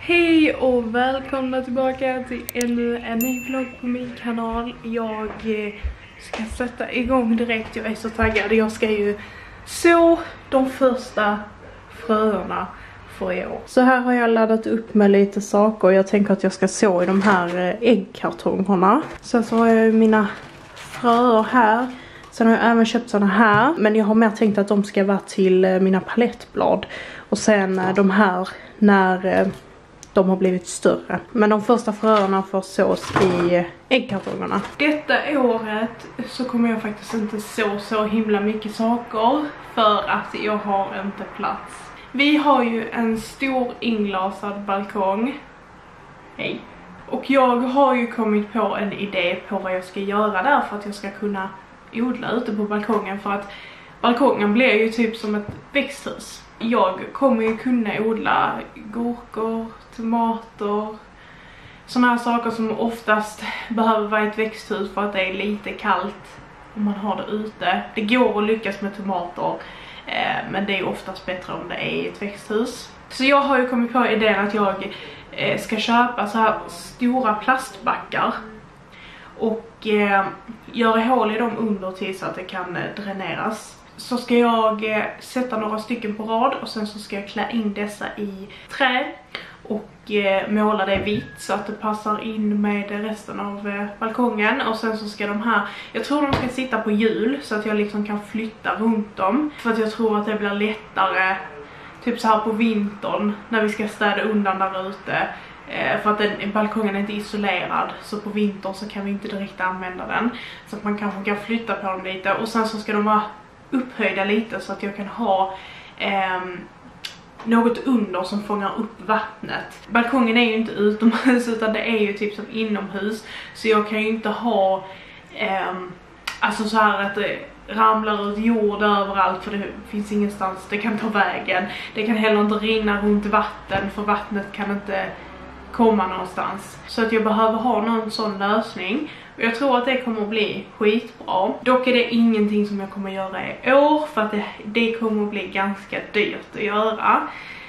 Hej och välkomna tillbaka till ännu en ny vlogg på min kanal. Jag ska sätta igång direkt, jag är så taggad. Jag ska ju så de första fröerna för i år. Så här har jag laddat upp med lite saker. Jag tänker att jag ska så i de här äggkartongerna. Sen så har jag mina fröer här. Sen har jag även köpt såna här. Men jag har mer tänkt att de ska vara till mina palettblad. Och sen de här när de har blivit större. Men de första fröerna får sås i äggkartongerna. Detta året så kommer jag faktiskt inte så himla mycket saker. För att jag har inte plats. Vi har ju en stor inglasad balkong. Hej. Och jag har ju kommit på en idé på vad jag ska göra där för att jag ska kunna odla ute på balkongen. För att balkongen blir ju typ som ett växthus. Jag kommer ju kunna odla gurkor, tomater, såna här saker som oftast behöver vara ett växthus för att det är lite kallt om man har det ute. Det går att lyckas med tomater, men det är oftast bättre om det är ett växthus. Så jag har ju kommit på idén att jag ska köpa så här stora plastbackar och göra hål i dem under till så att det kan dräneras. Så ska jag sätta några stycken på rad och sen så ska jag klä in dessa i trä och måla det vitt så att det passar in med resten av balkongen. Och sen så ska de här, jag tror de ska sitta på hjul så att jag liksom kan flytta runt dem. För att jag tror att det blir lättare typ så här på vintern när vi ska städa undan där ute. För att balkongen är inte isolerad, så på vintern så kan vi inte direkt använda den. Så att man kanske kan flytta på dem lite. Och sen så ska de vara upphöjda lite så att jag kan ha något under som fångar upp vattnet. Balkongen är ju inte utomhus utan det är ju typ som inomhus. Så jag kan ju inte ha alltså så här att det ramlar ut jord överallt, för det finns ingenstans det kan ta vägen. Det kan heller inte rinna runt vatten, för vattnet kan inte komma någonstans. Så att jag behöver ha någon sån lösning. Och jag tror att det kommer att bli skitbra. Dock är det ingenting som jag kommer att göra i år, för att det kommer att bli ganska dyrt att göra.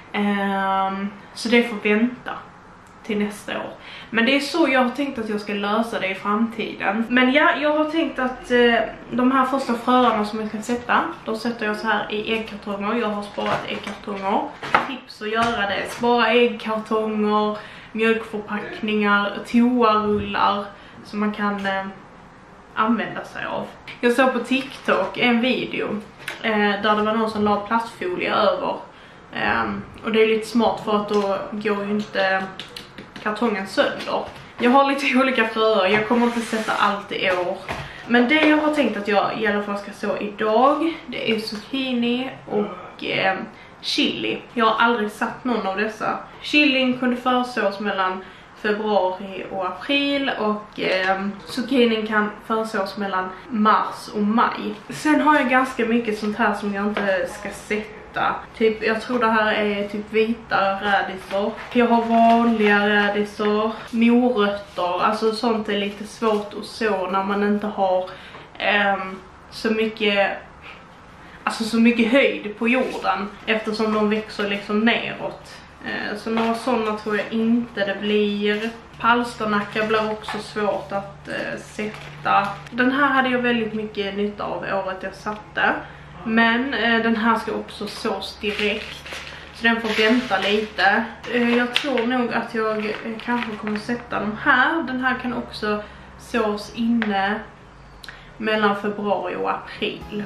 Så det får vänta till nästa år. Men det är så jag har tänkt att jag ska lösa det i framtiden. Men ja, jag har tänkt att de här första fröerna som jag ska sätta, då sätter jag så här i äggkartonger. Jag har sparat äggkartonger. Tips att göra det. Spara äggkartonger, mjölkförpackningar, toarullar som man kan använda sig av. Jag såg på TikTok en video där det var någon som la plastfolie över. Och det är lite smart för att då går ju inte kartongen sönder. Jag har lite olika fröer, jag kommer inte sätta allt i år. Men det jag har tänkt att jag i alla fall ska så idag, det är zucchini och chili. Jag har aldrig satt någon av dessa. Chilin kunde försås mellan februari och april och zucchinin kan försås mellan mars och maj. Sen har jag ganska mycket sånt här som jag inte ska sätta. Typ, jag tror det här är typ vita rädisor. Jag har vanliga rädisor, morötter, alltså sånt är lite svårt att så när man inte har så mycket höjd på jorden, eftersom de växer liksom neråt. Så några sådana tror jag inte det blir. Palsternacka blir också svårt att sätta. Den här hade jag väldigt mycket nytta av året jag satte. Men den här ska också sås direkt, så den får vänta lite. Jag tror nog att jag kanske kommer sätta de här. Den här kan också sås inne mellan februari och april.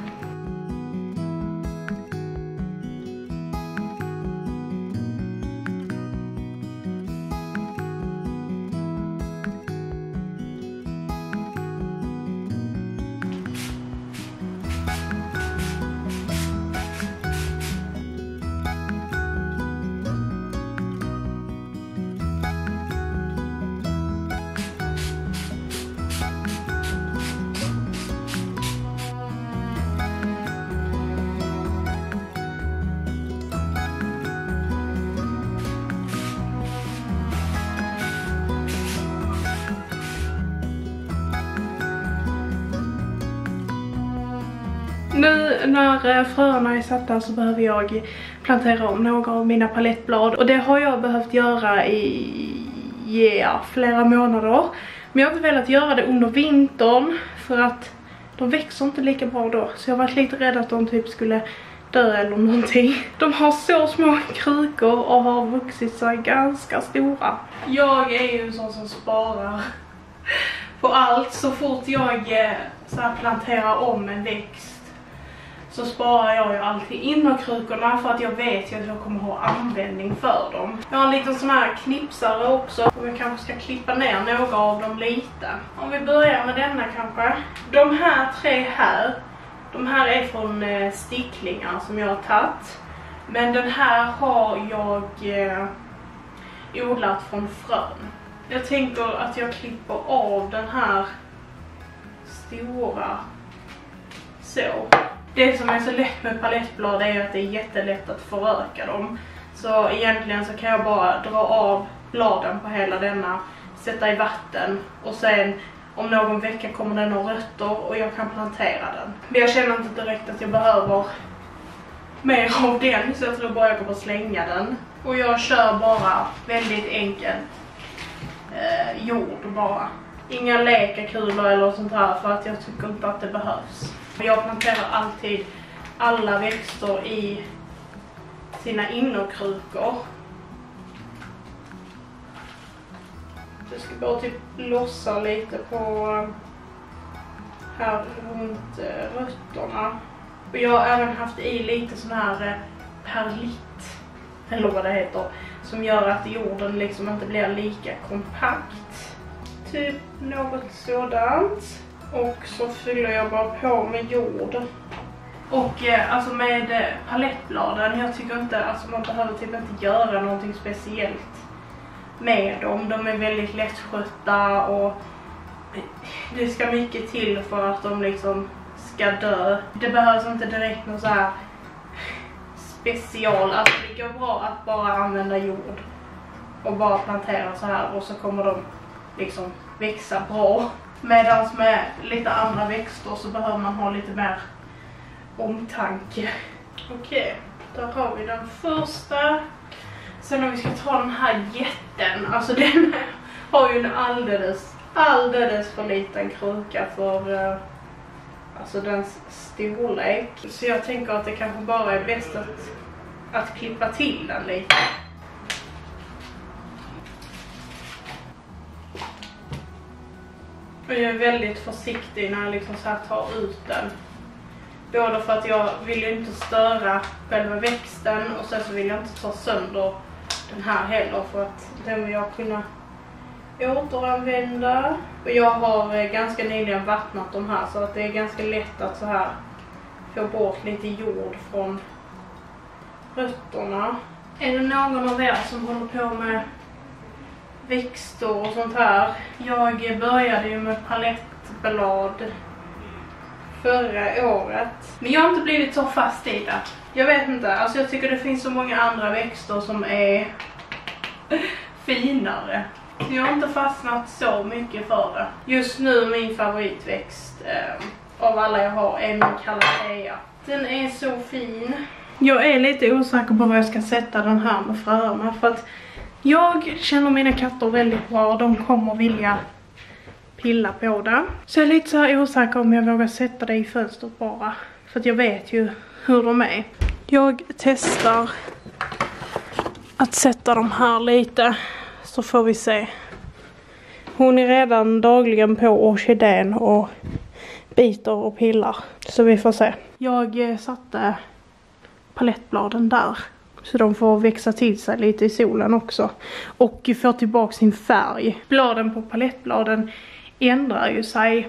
Nu när fröerna är satta så behöver jag plantera om några av mina palettblad. Och det har jag behövt göra i flera månader. Men jag har inte velat göra det under vintern för att de växer inte lika bra då. Så jag har varit lite rädd att de typ skulle dö eller någonting. De har så små krukor och har vuxit sig ganska stora. Jag är ju en sån som sparar på allt. Så fort jag så här planterar om en växt så sparar jag ju alltid innerkrukorna för att jag vet ju att jag kommer ha användning för dem. Jag har en liten sån här knipsare också och jag kanske ska klippa ner några av dem lite. Om vi börjar med denna kanske. De här 3 här, de här är från sticklingar som jag har tagit. Men den här har jag odlat från frön. Jag tänker att jag klipper av den här stora så. Det som är så lätt med palettblad är att det är jättelätt att föröka dem. Så egentligen så kan jag bara dra av bladen på hela denna, sätta i vatten och sen om någon vecka kommer den ha rötter och jag kan plantera den. Men jag känner inte direkt att jag behöver mer av den så jag tror bara jag kommer slänga den. Och jag kör bara väldigt enkelt jord bara. Inga läkarkulor eller sånt här för att jag tycker inte att det behövs. Jag planterar alltid alla växter i sina innerkrukor. Jag ska bara typ lossa lite på här runt rötterna. Och jag har även haft i lite sån här perlit, eller vad det heter, som gör att jorden liksom inte blir lika kompakt. Typ något sådant. Och så fyller jag bara på med jord. Och alltså med palettbladen, jag tycker inte, alltså man behöver typ inte göra någonting speciellt med dem. De är väldigt lättskötta och det ska mycket till för att de liksom ska dö. Det behövs inte direkt något så här special, alltså det går bra att bara använda jord och bara plantera så här och så kommer de liksom växa bra. Medan med lite andra växter så behöver man ha lite mer omtanke. Okej, där har vi den första. Sen om vi ska ta den här jätten, alltså den har ju en alldeles för liten kruka för alltså dens storlek. Så jag tänker att det kanske bara är bäst att klippa till den lite. Och jag är väldigt försiktig när jag liksom så här tar ut den. Både för att jag vill ju inte störa själva växten och sen så vill jag inte ta sönder den här heller för att den vill jag kunna återanvända. Och jag har ganska nyligen vattnat de här så att det är ganska lätt att så här få bort lite jord från rötterna. Är det någon av er som håller på med växter och sånt här? Jag började ju med palettblad förra året. Men jag har inte blivit så fast i det. Jag vet inte, alltså jag tycker det finns så många andra växter som är finare. Så jag har inte fastnat så mycket för det. Just nu min favoritväxt av alla jag har är min calathea. Den är så fin. Jag är lite osäker på vad jag ska sätta den här med fröna för att jag känner mina katter väldigt bra och de kommer vilja pilla på det. Så jag är lite så här osäker om jag vågar sätta det i fönstret bara. För att jag vet ju hur de är. Jag testar att sätta dem här lite så får vi se. Hon är redan dagligen på orkidén och biter och pillar. Så vi får se. Jag satte palettbladen där. Så de får växa till sig lite i solen också. Och få tillbaka sin färg. Bladen på palettbladen ändrar ju sig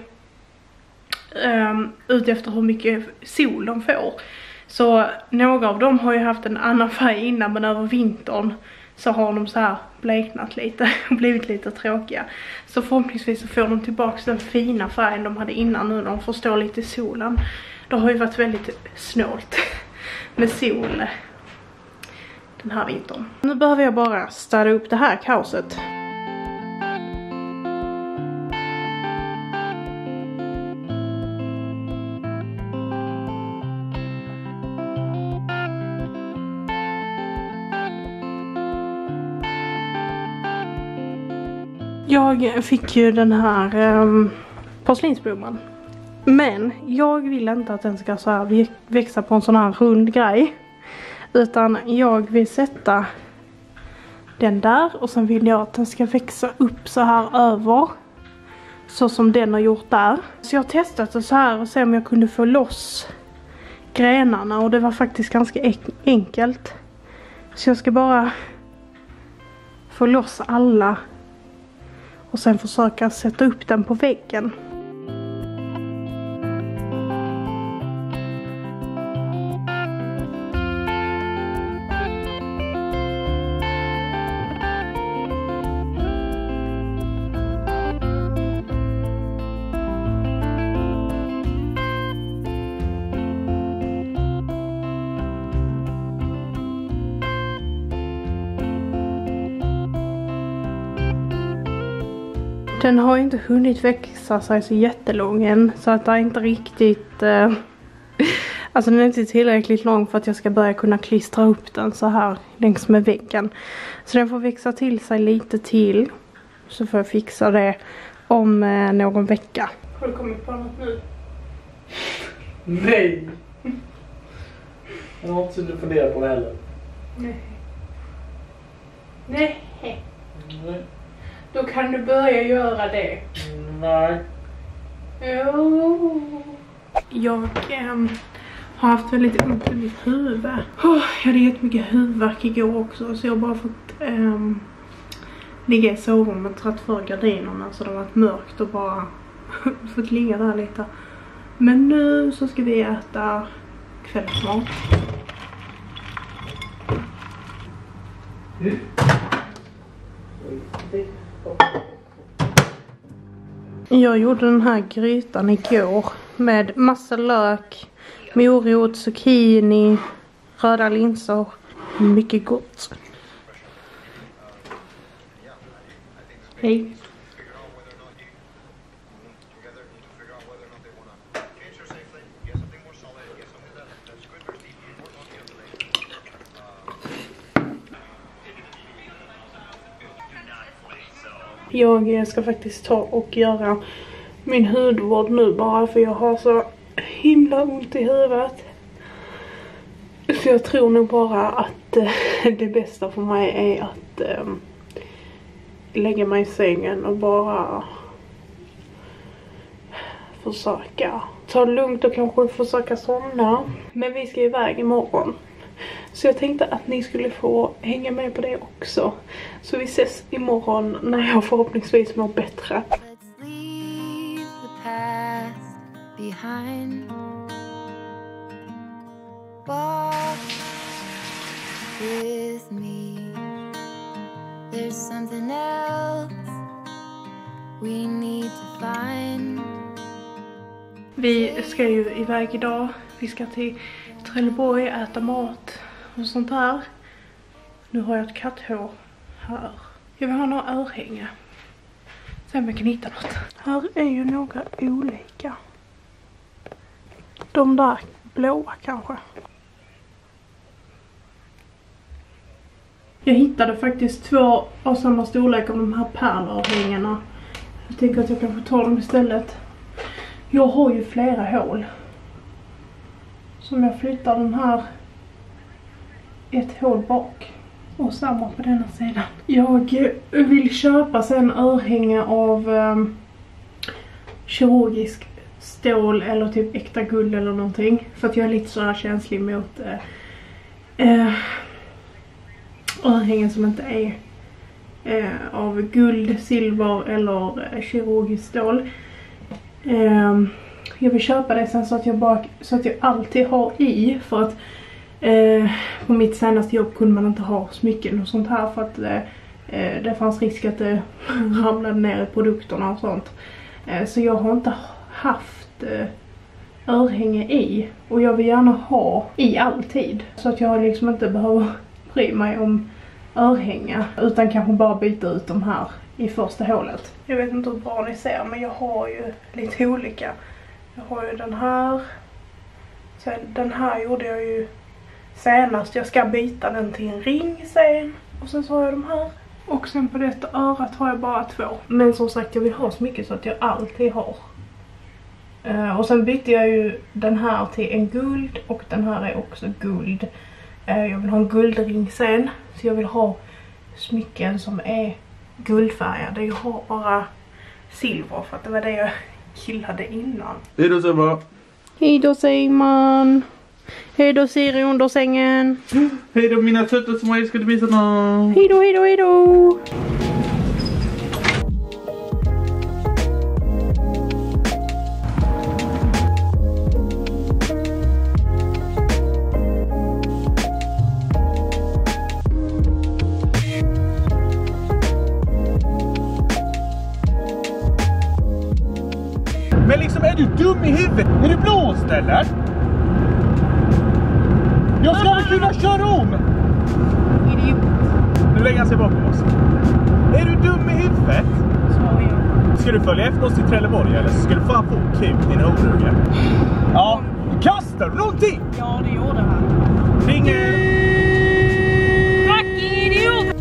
ut efter hur mycket sol de får. Så några av dem har ju haft en annan färg innan, men över vintern så har de så här bleknat lite och blivit lite tråkiga. Så förhoppningsvis så får de tillbaka den fina färgen de hade innan nu när de får stå lite i solen. Det har ju varit väldigt snålt med sol den här vintern. Nu behöver jag bara städa upp det här kaoset. Jag fick ju den här porslinsblomman. Men jag vill inte att den ska så här växa på en sån här rund grej. Utan jag vill sätta den där och sen vill jag att den ska växa upp så här över. Så som den har gjort där. Så jag har testat det så här och se om jag kunde få loss grenarna. Och det var faktiskt ganska enkelt. Så jag ska bara få loss alla. Och sen försöka sätta upp den på väggen. Den har inte hunnit växa sig så jättelång än. Så att det är inte riktigt... alltså den är inte tillräckligt lång för att jag ska börja kunna klistra upp den så här längs med väggen. Så den får växa till sig lite till. Så får jag fixa det om någon vecka. Har du kommit på något nu? Nej! Jag har inte suttit och funderat på det heller. Nej. Nej. Då kan du börja göra det. Nej. Jo. Jag har haft väldigt ont i mitt huvud. Jag hade jättemycket huvudvärk igår också. Så jag har bara fått ligga i sovrummet, tratt för gardinerna. Så det har varit mörkt och bara fått ligga där lite. Men nu så ska vi äta kvällsmat. Jag gjorde den här grytan igår med massa lök, morot, zucchini, röda linser. Mycket gott. Hej. Jag ska faktiskt ta och göra min hudvård nu bara för jag har så himla ont i huvudet. Så jag tror nog bara att det bästa för mig är att lägga mig i sängen och bara försöka ta det lugnt och kanske försöka somna. Men vi ska iväg imorgon. Så jag tänkte att ni skulle få hänga med på det också. Så vi ses imorgon när jag förhoppningsvis mår bättre. Let's leave the past behind. Walk with me. There's something else we need to find. Vi ska ju iväg idag. Vi ska till Trelleborg, äta mat och sånt här. Nu har jag ett katthår här. Jag vill ha några örhänge. Sen jag kan hitta något. Här är ju några olika. De där blåa kanske. Jag hittade faktiskt 2 av samma storlek av de här pärlörhängena. Jag tänker att jag kan få ta dem istället. Jag har ju flera hål. Som jag flyttar den här ett hål bak. Och samma på denna sidan. Jag vill köpa sen örhänge av kirurgisk stål eller typ äkta guld eller någonting. För att jag är lite så här känslig mot örhängen som inte är av guld, silver eller kirurgisk stål. Jag vill köpa det sen så att jag alltid har i, för att på mitt senaste jobb kunde man inte ha smycken och sånt här för att det fanns risk att det ramlade ner i produkterna och sånt. Så jag har inte haft örhänge i, och jag vill gärna ha i alltid så att jag liksom inte behöver bry mig om örhänge utan kanske bara byta ut de här i första hålet. Jag vet inte hur bra ni ser, men jag har ju lite olika. Jag har ju den här. Sen den här gjorde jag ju senast. Jag ska byta den till en ring sen. Och sen så har jag de här. Och sen på detta örat har jag bara 2. Men som sagt, jag vill ha så mycket så att jag alltid har. Och sen bytte jag ju den här till en guld och den här är också guld. Jag vill ha en guldring sen, så jag vill ha smycken som är guldfärgade. Jag har bara silver för att det var det jag gillade innan. Hej då Sebba. Hej då Simon. Hej då Siri under sängen. Hej då mina söta små älskade bisarna. Hej då, hej då, hej då. Men liksom, är du dum i huvudet? Är du blåst eller? Jag ska väl kunna köra om! Idiot. Nu lägger han sig bakom oss. Är du dum i huvudet? Så jag. Ska du följa efter oss till Trelleborg eller ska du fan få kul din horunge? Ja, kastar du någonting? Ja, det gjorde han. Ringer! Fucking idiot!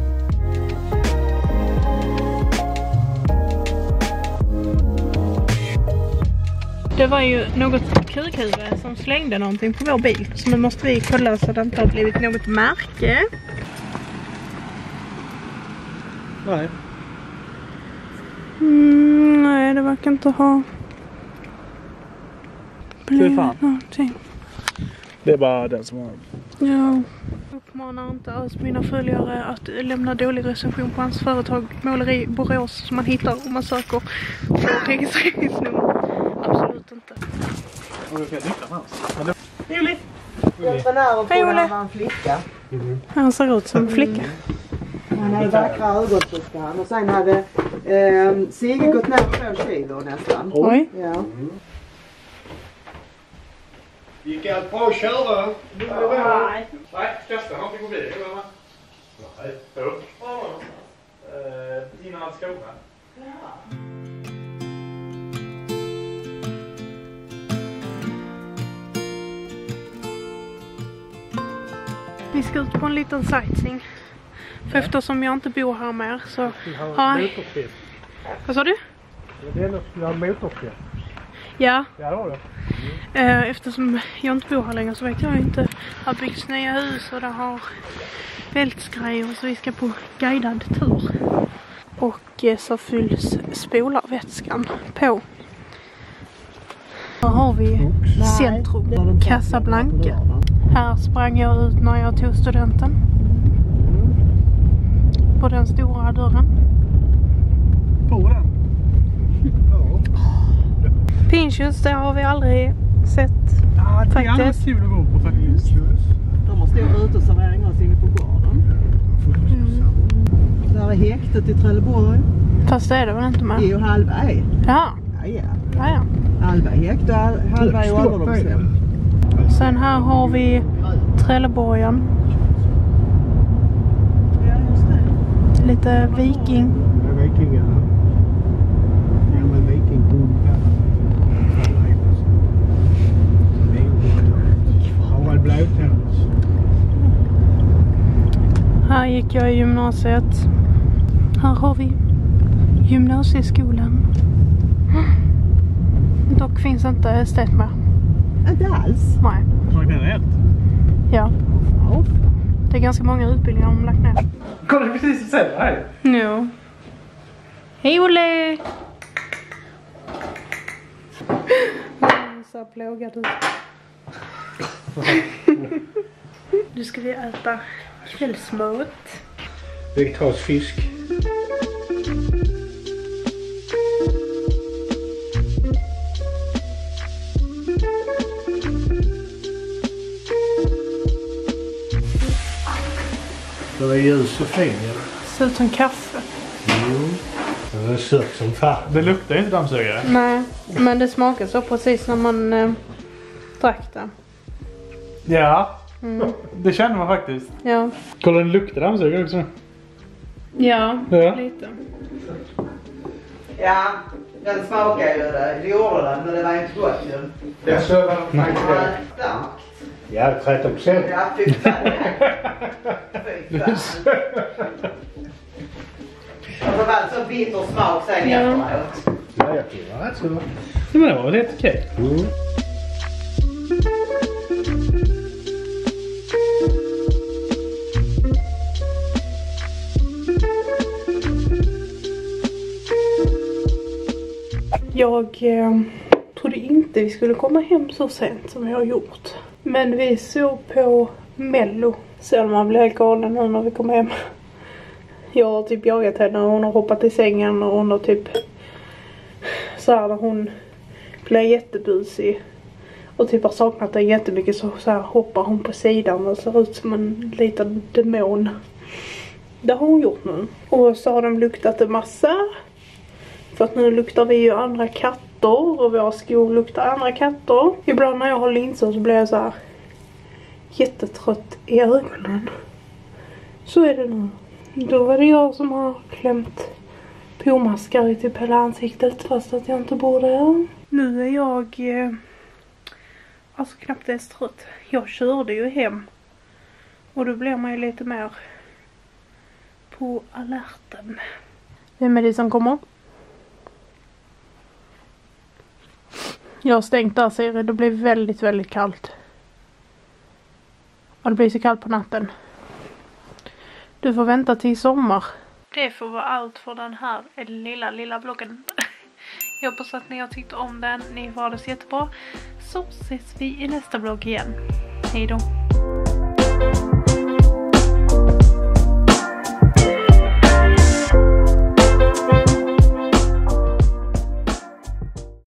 Det var ju något kukhuvud som slängde någonting på vår bil. Så nu måste vi kolla så att det inte har blivit något märke. Nej. Nej, det verkar inte ha blivit någonting. Det är bara den som har... Ja. Uppmanar inte alls mina följare att lämna dålig recension på hans företag Måleri Borås som man hittar om man söker på registreringsnummer. Absolut inte. Juli. Hej Olle. Han var en flicka. Han ser ut som en flicka. Han hade vackra ögonbryn och sen hade Sigge gått ner 2 kilo nästan. Oj. Ja. Gick allt bra att köra? Nej. Nej, kasta någonting på bilen eller? Nej, upp. Innan Skåne. Vi ska ut på en liten sightseeing. För eftersom jag inte bor här mer så har jag... Vad sa du? Det är något som har motorfjäll. Ja. Ja, det har det. Eftersom jag inte bor här längre så vet jag inte. Det har byggts nya hus och det har välts grejer så vi ska på guidad tur. Och så fylls spolarvätskan på. Här har vi Centrum Casablanca. Här sprang jag ut när jag tog studenten. På den stora dörren. På den? Pinchus, det har vi aldrig sett. Ja, det är alldeles faktiskt. kul att gå på faktiskt. De har stor uteservering också inne på gården. Där är häktet i Trelleborg. Fast det är det väl inte med? Jo, Hallberg. Ja. Ja. Ja. Hallberg häkt och Hallberg och ålderdomshem. Sen här har vi Trelleborgen. Ja, just det. Lite viking. Ja, vikingarna. Gammal vikingkung här. Harald Blåtand. Här gick jag i gymnasiet. Här har vi gymnasieskolan. Dock finns inte estet med. Inte alls. Nej. Var det rätt? Ja. Ja. Det är ganska många utbildningar de lagt ner. Kolla du precis säger här. No. Hej Olle! Så plågad ut. Nu ska vi äta kvällsmat. Vegetarisk fisk. Det var ljus och fin. Ser ut som kaffe. Det var sött som fan. Det luktar inte dammsugare. Nej, men det smakar så precis när man drack det. Ja, det känner man faktiskt. Ja. Kolla, den luktar dammsugare också. Ja, Ja. lite. Ja, den smakar ju det. Det gjorde den, men det var inte gott ju. Jag såg vad de Nej, tänkte. starkt. Ja, 13%. Ja, fy fan. Fy fan. Och så var det så bitter smak sen efteråt. Ja, jag tycker det var rätt så. Ja, men det var rätt okej. Mm. Jag trodde inte vi skulle komma hem så sent som vi har gjort. Men vi såg på Mello. Så man blev helt galen nu när vi kom hem. Jag har typ jagat henne och hon har hoppat i sängen och hon har typ så här när hon blir jättebusig och typ har saknat den jättemycket så här hoppar hon på sidan och ser ut som en liten demon. Det har hon gjort nu. Och så har de luktat en massa. För att nu luktar vi ju andra katter och våra skor luktar andra katter. Ibland när jag har linser så blir jag så här jättetrött i ögonen. Så är det nu. Då var det jag som har klämt pomaskar i typ hela ansiktet fast att jag inte borde. Nu är jag alltså knappt ens trött. Jag körde ju hem. Och då blir man ju lite mer på alerten. Vem är det som kommer? Jag har stängt där ser det blir väldigt, väldigt kallt. Och det blir så kallt på natten. Du får vänta till sommar. Det får vara allt för den här lilla vloggen. Jag hoppas att ni har tyckt om den. Ni får ha det så jättebra. Så ses vi i nästa vlogg igen. Hej då.